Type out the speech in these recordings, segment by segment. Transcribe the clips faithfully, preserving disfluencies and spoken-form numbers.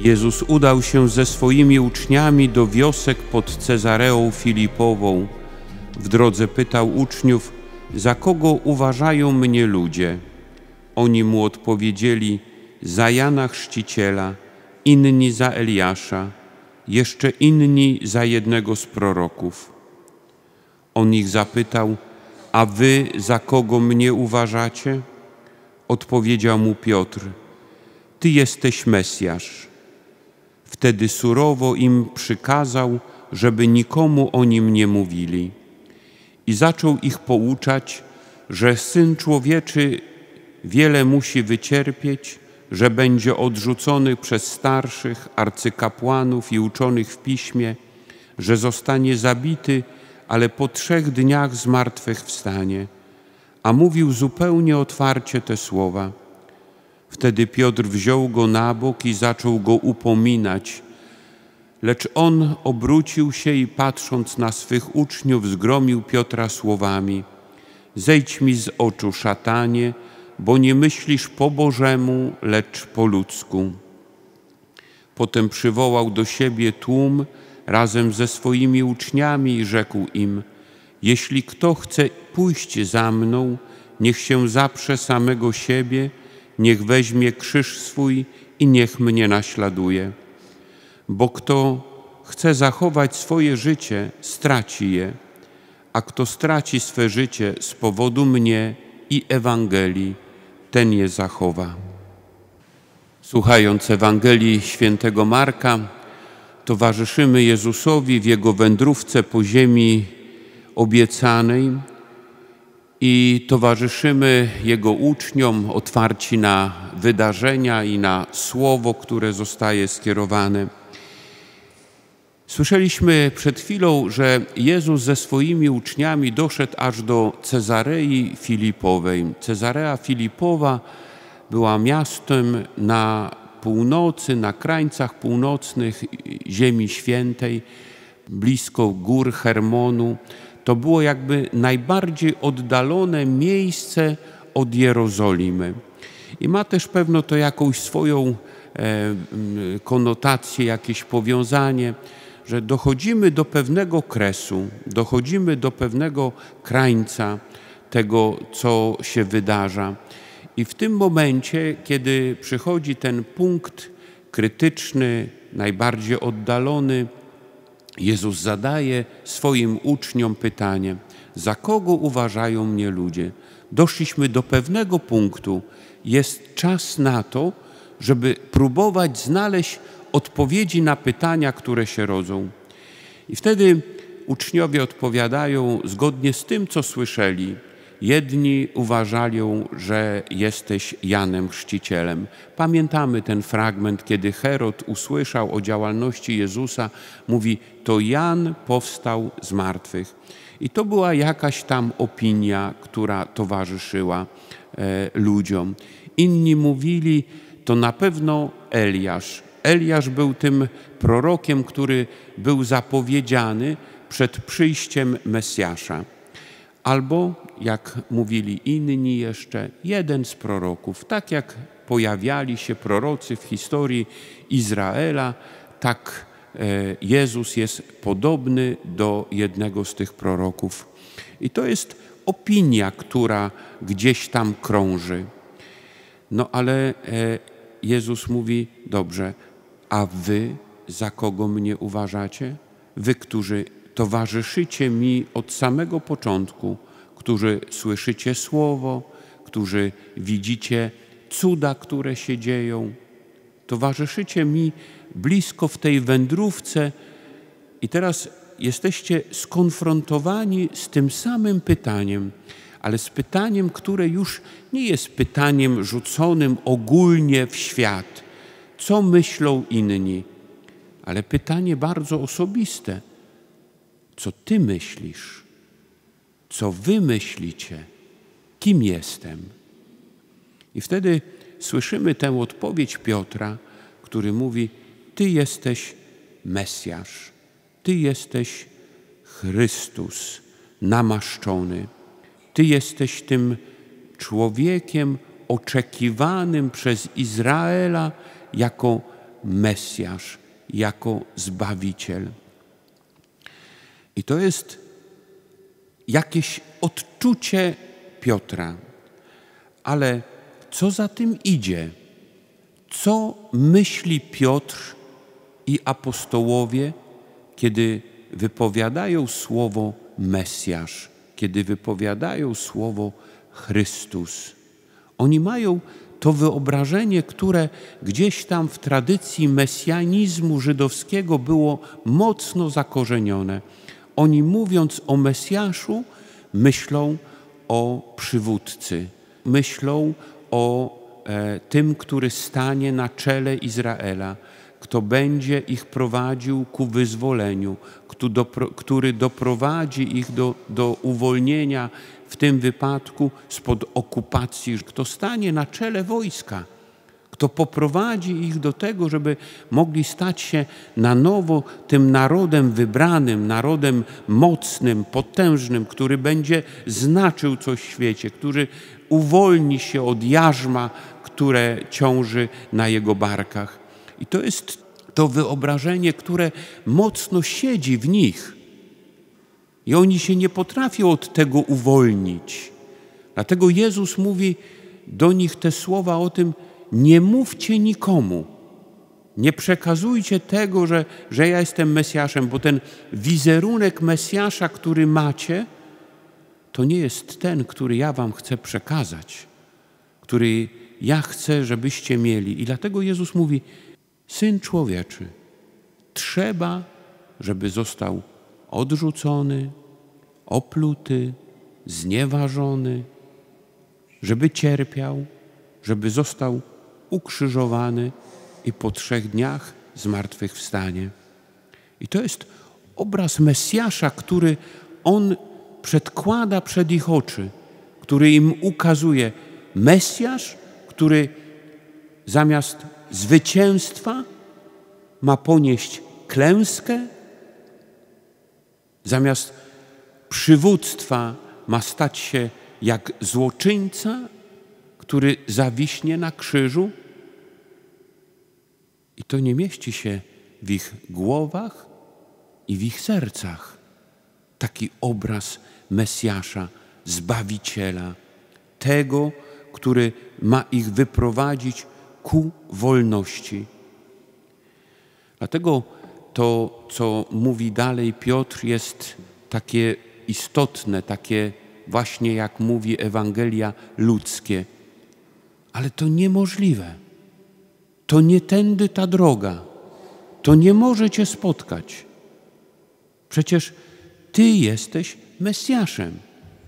Jezus udał się ze swoimi uczniami do wiosek pod Cezareą Filipową. W drodze pytał uczniów, za kogo uważają mnie ludzie? Oni mu odpowiedzieli, za Jana Chrzciciela, inni za Eliasza, jeszcze inni za jednego z proroków. On ich zapytał, a wy za kogo mnie uważacie? Odpowiedział mu Piotr, ty jesteś Mesjasz. Wtedy surowo im przykazał, żeby nikomu o nim nie mówili. I zaczął ich pouczać, że Syn Człowieczy wiele musi wycierpieć, że będzie odrzucony przez starszych, arcykapłanów i uczonych w piśmie, że zostanie zabity, ale po trzech dniach zmartwychwstanie. A mówił zupełnie otwarcie te słowa. Wtedy Piotr wziął go na bok i zaczął go upominać. Lecz on obrócił się i patrząc na swych uczniów zgromił Piotra słowami: zejdź mi z oczu, szatanie, bo nie myślisz po Bożemu, lecz po ludzku. Potem przywołał do siebie tłum razem ze swoimi uczniami i rzekł im: jeśli kto chce pójść za mną, niech się zaprze samego siebie, niech weźmie krzyż swój i niech mnie naśladuje. Bo kto chce zachować swoje życie, straci je, a kto straci swe życie z powodu mnie i Ewangelii, ten je zachowa. Słuchając Ewangelii świętego Marka, towarzyszymy Jezusowi w Jego wędrówce po ziemi obiecanej i towarzyszymy Jego uczniom otwarci na wydarzenia i na słowo, które zostaje skierowane. Słyszeliśmy przed chwilą, że Jezus ze swoimi uczniami doszedł aż do Cezarei Filipowej. Cezarea Filipowa była miastem na północy, na krańcach północnych Ziemi Świętej, blisko gór Hermonu. To było jakby najbardziej oddalone miejsce od Jerozolimy. I ma też pewno to jakąś swoją e, konotację, jakieś powiązanie, że dochodzimy do pewnego kresu, dochodzimy do pewnego krańca tego, co się wydarza. I w tym momencie, kiedy przychodzi ten punkt krytyczny, najbardziej oddalony, Jezus zadaje swoim uczniom pytanie, za kogo uważają mnie ludzie? Doszliśmy do pewnego punktu, jest czas na to, żeby próbować znaleźć odpowiedzi na pytania, które się rodzą. I wtedy uczniowie odpowiadają zgodnie z tym, co słyszeli. Jedni uważają, że jesteś Janem Chrzcicielem. Pamiętamy ten fragment, kiedy Herod usłyszał o działalności Jezusa, mówi, to Jan powstał z martwych. I to była jakaś tam opinia, która towarzyszyła e, ludziom. Inni mówili, to na pewno Eliasz. Eliasz był tym prorokiem, który był zapowiedziany przed przyjściem Mesjasza. Albo, jak mówili inni jeszcze, jeden z proroków. Tak jak pojawiali się prorocy w historii Izraela, tak Jezus jest podobny do jednego z tych proroków. I to jest opinia, która gdzieś tam krąży. No ale Jezus mówi, dobrze, a wy za kogo mnie uważacie? Wy, którzy towarzyszycie mi od samego początku, którzy słyszycie słowo, którzy widzicie cuda, które się dzieją. Towarzyszycie mi blisko w tej wędrówce i teraz jesteście skonfrontowani z tym samym pytaniem, ale z pytaniem, które już nie jest pytaniem rzuconym ogólnie w świat. Co myślą inni? Ale pytanie bardzo osobiste. Co ty myślisz? Co wy myślicie? Kim jestem? I wtedy słyszymy tę odpowiedź Piotra, który mówi, ty jesteś Mesjasz, ty jesteś Chrystus namaszczony, ty jesteś tym człowiekiem oczekiwanym przez Izraela jako Mesjasz, jako Zbawiciel. I to jest jakieś odczucie Piotra. Ale co za tym idzie? Co myśli Piotr i apostołowie, kiedy wypowiadają słowo Mesjasz, kiedy wypowiadają słowo Chrystus? Oni mają to wyobrażenie, które gdzieś tam w tradycji mesjanizmu żydowskiego było mocno zakorzenione. Oni, mówiąc o Mesjaszu, myślą o przywódcy, myślą o e, tym, który stanie na czele Izraela, kto będzie ich prowadził ku wyzwoleniu, kto dopro, który doprowadzi ich do, do uwolnienia, w tym wypadku spod okupacji, kto stanie na czele wojska, kto poprowadzi ich do tego, żeby mogli stać się na nowo tym narodem wybranym, narodem mocnym, potężnym, który będzie znaczył coś w świecie, który uwolni się od jarzma, które ciąży na jego barkach. I to jest to wyobrażenie, które mocno siedzi w nich. I oni się nie potrafią od tego uwolnić. Dlatego Jezus mówi do nich te słowa o tym: nie mówcie nikomu, nie przekazujcie tego, że, że ja jestem Mesjaszem, bo ten wizerunek Mesjasza, który macie, to nie jest ten, który ja wam chcę przekazać, który ja chcę, żebyście mieli. I dlatego Jezus mówi: Syn Człowieczy, trzeba, żeby został odrzucony, opluty, znieważony, żeby cierpiał, żeby został ukrzyżowany i po trzech dniach zmartwychwstanie. I to jest obraz Mesjasza, który On przedkłada przed ich oczy, który im ukazuje. Mesjasz, który zamiast zwycięstwa ma ponieść klęskę, zamiast przywództwa ma stać się jak złoczyńca, który zawiśnie na krzyżu. I to nie mieści się w ich głowach i w ich sercach. Taki obraz Mesjasza, Zbawiciela, tego, który ma ich wyprowadzić ku wolności. Dlatego to, co mówi dalej Piotr, jest takie istotne, takie właśnie, jak mówi Ewangelia, ludzkie. Ale to niemożliwe. To nie tędy ta droga. To nie może cię spotkać. Przecież Ty jesteś Mesjaszem.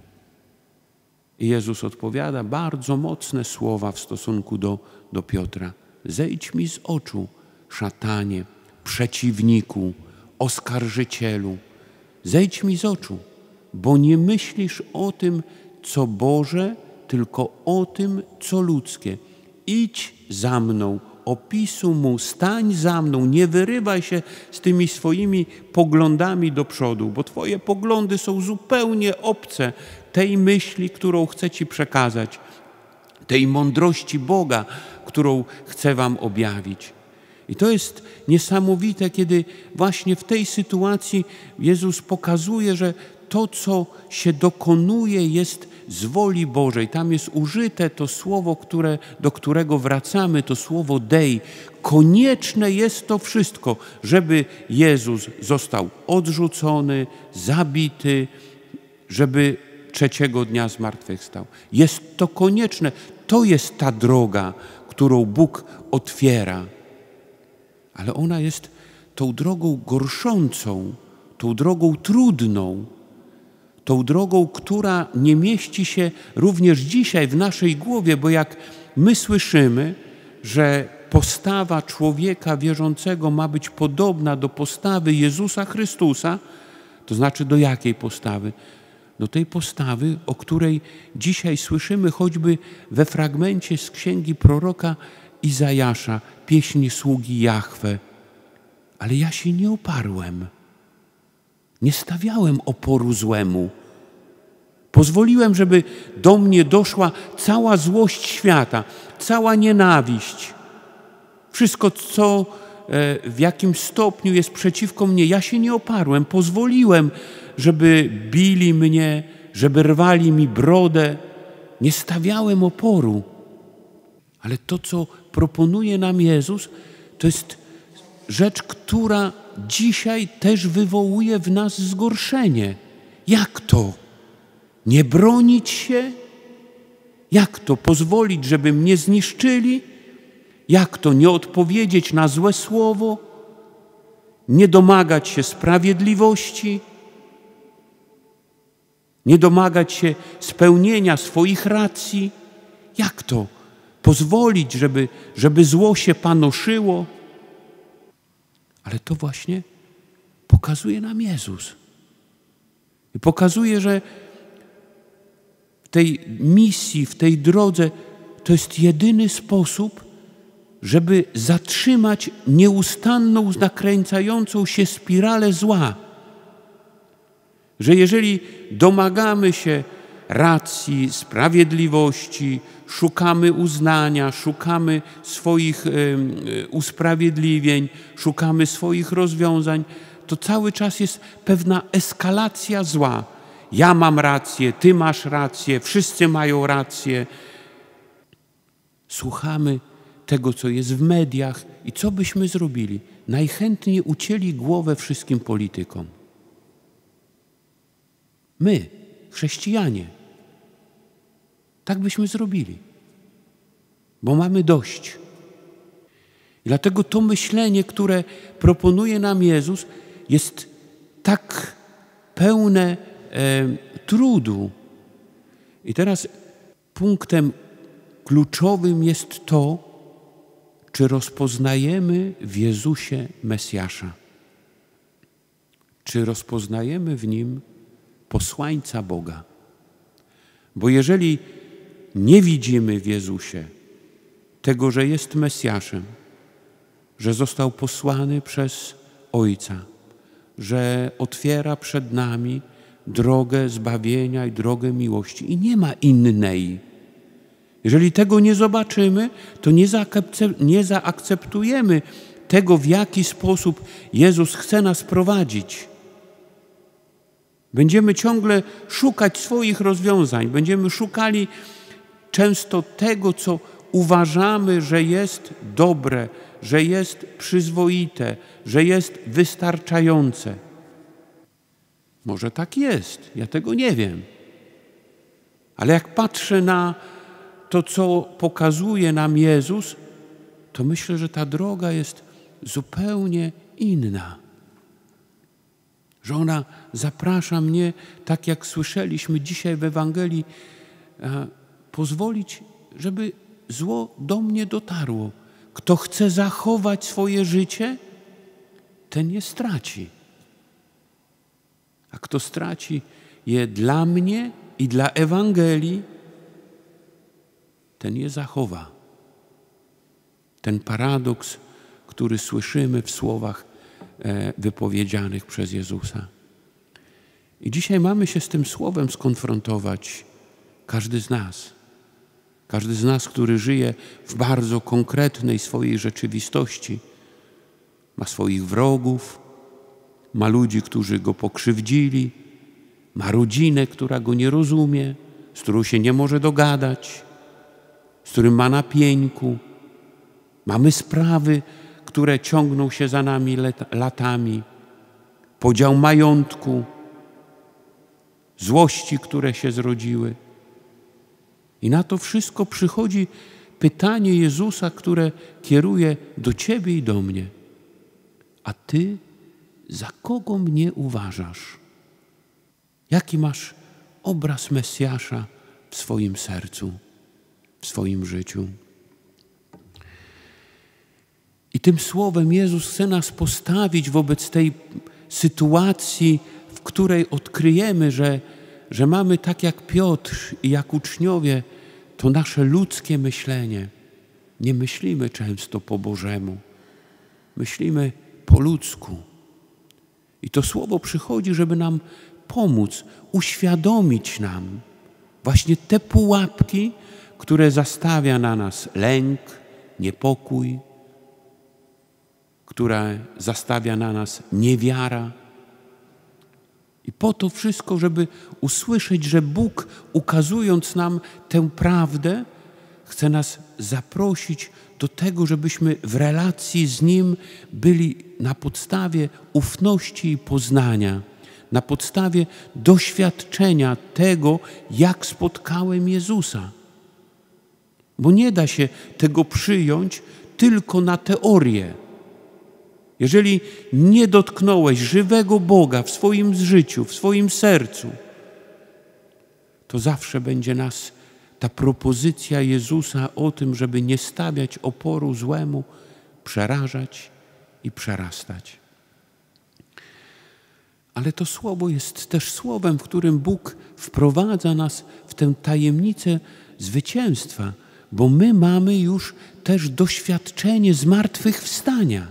I Jezus odpowiada bardzo mocne słowa w stosunku do, do Piotra. Zejdź mi z oczu, szatanie, przeciwniku, oskarżycielu. Zejdź mi z oczu, bo nie myślisz o tym, co Boże, tylko o tym, co ludzkie. Idź za mną, opisu mu, stań za mną, nie wyrywaj się z tymi swoimi poglądami do przodu, bo Twoje poglądy są zupełnie obce tej myśli, którą chcę Ci przekazać, tej mądrości Boga, którą chcę Wam objawić. I to jest niesamowite, kiedy właśnie w tej sytuacji Jezus pokazuje, że to, co się dokonuje, jest z woli Bożej. Tam jest użyte to słowo, które, do którego wracamy, to słowo dei. Konieczne jest to wszystko, żeby Jezus został odrzucony, zabity, żeby trzeciego dnia zmartwychwstał. Jest to konieczne. To jest ta droga, którą Bóg otwiera. Ale ona jest tą drogą gorszącą, tą drogą trudną, tą drogą, która nie mieści się również dzisiaj w naszej głowie, bo jak my słyszymy, że postawa człowieka wierzącego ma być podobna do postawy Jezusa Chrystusa, to znaczy do jakiej postawy? Do tej postawy, o której dzisiaj słyszymy choćby we fragmencie z księgi proroka Izajasza, pieśni sługi Jahwe. Ale ja się nie oparłem. Nie stawiałem oporu złemu. Pozwoliłem, żeby do mnie doszła cała złość świata, cała nienawiść. Wszystko, co w jakim stopniu jest przeciwko mnie. Ja się nie oparłem, pozwoliłem, żeby bili mnie, żeby rwali mi brodę. Nie stawiałem oporu. Ale to, co proponuje nam Jezus, to jest rzecz, która dzisiaj też wywołuje w nas zgorszenie. Jak to? Nie bronić się? Jak to pozwolić, żeby mnie zniszczyli? Jak to nie odpowiedzieć na złe słowo? Nie domagać się sprawiedliwości? Nie domagać się spełnienia swoich racji? Jak to? Pozwolić, żeby, żeby zło się panoszyło? Ale to właśnie pokazuje nam Jezus. I pokazuje, że w tej misji, w tej drodze to jest jedyny sposób, żeby zatrzymać nieustanną, nakręcającą się spiralę zła. Że jeżeli domagamy się racji, sprawiedliwości, szukamy uznania, szukamy swoich y, usprawiedliwień, szukamy swoich rozwiązań, to cały czas jest pewna eskalacja zła. Ja mam rację, ty masz rację, wszyscy mają rację. Słuchamy tego, co jest w mediach i co byśmy zrobili? Najchętniej ucięli głowę wszystkim politykom. My, chrześcijanie, tak byśmy zrobili, bo mamy dość. I dlatego to myślenie, które proponuje nam Jezus, jest tak pełne e, trudu. I teraz punktem kluczowym jest to, czy rozpoznajemy w Jezusie Mesjasza. Czy rozpoznajemy w Nim posłańca Boga. Bo jeżeli nie widzimy w Jezusie tego, że jest Mesjaszem, że został posłany przez Ojca, że otwiera przed nami drogę zbawienia i drogę miłości i nie ma innej. Jeżeli tego nie zobaczymy, to nie zaakceptujemy tego, w jaki sposób Jezus chce nas prowadzić. Będziemy ciągle szukać swoich rozwiązań. Będziemy szukali często tego, co uważamy, że jest dobre, że jest przyzwoite, że jest wystarczające. Może tak jest, ja tego nie wiem. Ale jak patrzę na to, co pokazuje nam Jezus, to myślę, że ta droga jest zupełnie inna. Że ona zaprasza mnie, tak jak słyszeliśmy dzisiaj w Ewangelii, pozwolić, żeby zło do mnie dotarło. Kto chce zachować swoje życie, ten je straci. A kto straci je dla mnie i dla Ewangelii, ten je zachowa. Ten paradoks, który słyszymy w słowach wypowiedzianych przez Jezusa. I dzisiaj mamy się z tym słowem skonfrontować, każdy z nas. Każdy z nas, który żyje w bardzo konkretnej swojej rzeczywistości, ma swoich wrogów, ma ludzi, którzy go pokrzywdzili, ma rodzinę, która go nie rozumie, z którą się nie może dogadać, z którym ma na pieńku. Mamy sprawy, które ciągną się za nami latami, podział majątku, złości, które się zrodziły. I na to wszystko przychodzi pytanie Jezusa, które kieruje do ciebie i do mnie. A ty za kogo mnie uważasz? Jaki masz obraz Mesjasza w swoim sercu, w swoim życiu? I tym słowem Jezus chce nas postawić wobec tej sytuacji, w której odkryjemy, że, że mamy tak jak Piotr i jak uczniowie to nasze ludzkie myślenie. Nie myślimy często po Bożemu. Myślimy po ludzku. I to słowo przychodzi, żeby nam pomóc, uświadomić nam właśnie te pułapki, które zastawia na nas lęk, niepokój, które zastawia na nas niewiara. I po to wszystko, żeby usłyszeć, że Bóg, ukazując nam tę prawdę, chce nas zaprosić do tego, żebyśmy w relacji z Nim byli na podstawie ufności i poznania, na podstawie doświadczenia tego, jak spotkałem Jezusa. Bo nie da się tego przyjąć tylko na teorię. Jeżeli nie dotknąłeś żywego Boga w swoim życiu, w swoim sercu, to zawsze będzie nas ta propozycja Jezusa o tym, żeby nie stawiać oporu złemu, przerażać i przerastać. Ale to słowo jest też słowem, w którym Bóg wprowadza nas w tę tajemnicę zwycięstwa, bo my mamy już też doświadczenie zmartwychwstania.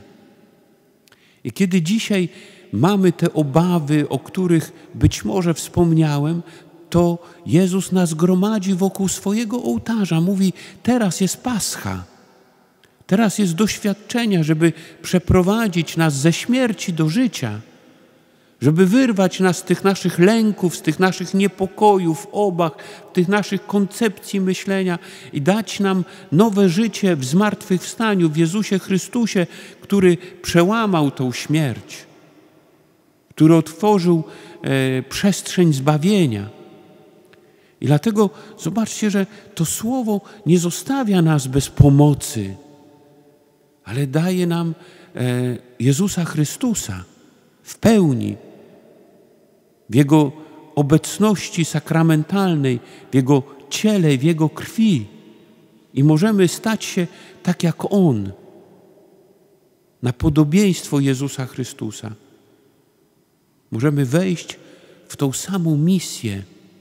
I kiedy dzisiaj mamy te obawy, o których być może wspomniałem, to Jezus nas gromadzi wokół swojego ołtarza. Mówi, teraz jest Pascha. Teraz jest doświadczenie, żeby przeprowadzić nas ze śmierci do życia. Żeby wyrwać nas z tych naszych lęków, z tych naszych niepokojów, obaw, tych naszych koncepcji myślenia i dać nam nowe życie w zmartwychwstaniu, w Jezusie Chrystusie, który przełamał tą śmierć, który otworzył e, przestrzeń zbawienia. I dlatego zobaczcie, że to słowo nie zostawia nas bez pomocy, ale daje nam e, Jezusa Chrystusa w pełni, w Jego obecności sakramentalnej, w Jego ciele, w Jego krwi. I możemy stać się tak jak On, na podobieństwo Jezusa Chrystusa. Możemy wejść w tą samą misję,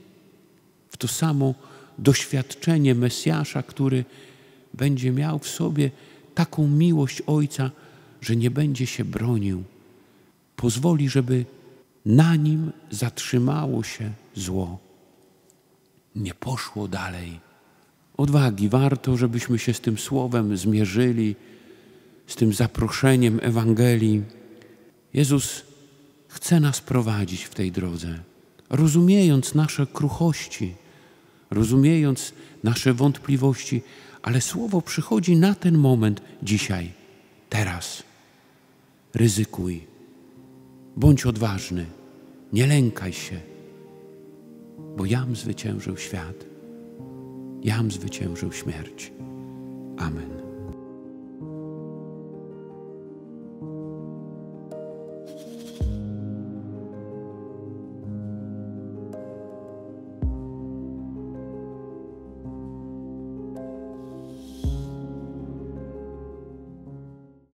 w to samo doświadczenie Mesjasza, który będzie miał w sobie taką miłość Ojca, że nie będzie się bronił. Pozwoli, żeby na Nim zatrzymało się zło. Nie poszło dalej. Odwagi warto, żebyśmy się z tym słowem zmierzyli, z tym zaproszeniem Ewangelii. Jezus chce nas prowadzić w tej drodze, rozumiejąc nasze kruchości, rozumiejąc nasze wątpliwości, ale słowo przychodzi na ten moment dzisiaj, teraz. Ryzykuj, bądź odważny, nie lękaj się, bo jam zwyciężył świat, jam zwyciężył śmierć. Amen.